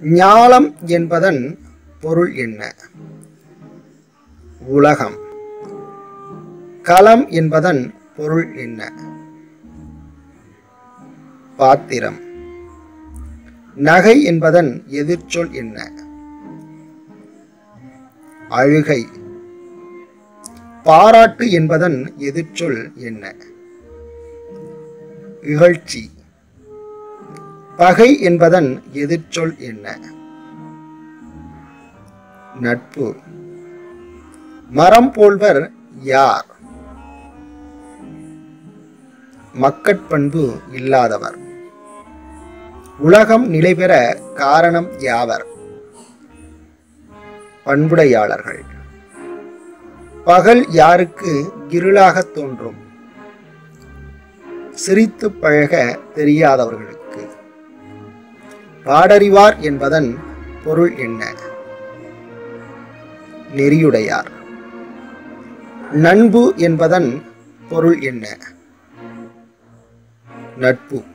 ஞாலம் என்பதன் பொருள் என்ன? உலகம். களம் என்பதன் பொருள் என்ன? பாத்திரம். நகை என்பதன் எதிர்ச்சொல் என்ன? அழுகை. பாராட்டு என்பதன் எதிர்ச்சொல் என்ன? இகழ்ச்சி. பகை என்பதன் எதிர்ச்சொல் என்ன? நட்பு. மரம் போல்வர் யார்? மக்கட்பண்பு இல்லாதவர். உலகம் நிலைபெற காரணம் யாவர்? பண்புடையாளர்கள். பகல் யாருக்கு இருளாக தோன்றும்? சிரித்து பழக தெரியாதவர்களுக்கு. பாடறிவார் என்பதன் பொருள் என்ன? நெறியுடையார். நண்பு என்பதன் பொருள் என்ன? நட்பு.